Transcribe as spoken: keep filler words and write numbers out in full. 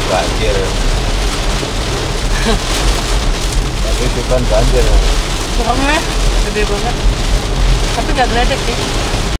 banjir. Tapi itu kan banjir. Kurangnya gede banget. Tapi nggak geledek sih.